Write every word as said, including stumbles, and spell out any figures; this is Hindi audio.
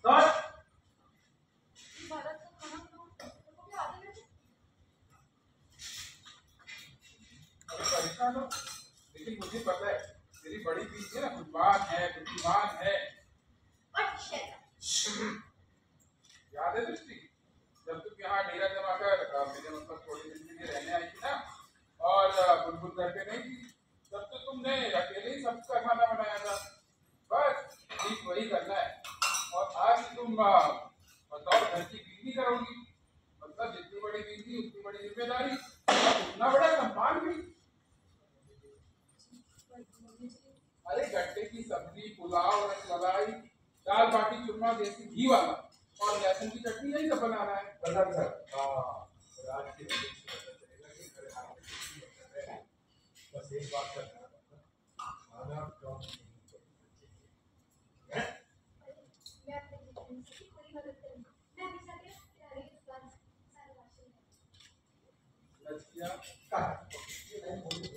परेशान हो, लेकिन मुझे पता है तेरी बड़ी बीवी है ना, बुद्धिमान है, बुद्धिमान है। याद है दृष्टि, जब तुम यहाँ डेरा जमा कर मेरे मतलब थोड़ी दिन के लिए रहने आई थी ना, और बुलबुल करके नहीं थी, तब तो तुमने अकेले ही सबका खाना बनाया था। बस ठीक वही करना है। और आज तुम बताओ घर की बीवी करोगी, मतलब जितनी बड़ी बीवी उतनी बड़ी जिम्मेदारी और उतना बड़ा सम्मान भी। अरे गट्टे की सब्जी, पुलाव, रसमलाई, दाल बाटी चूरमा, देसी घी वाला और लहसुन की चटनी, यही सब बनाना है। बता सर। हाँ, आज की बस एक बात करना खाना कम है। लड़कियां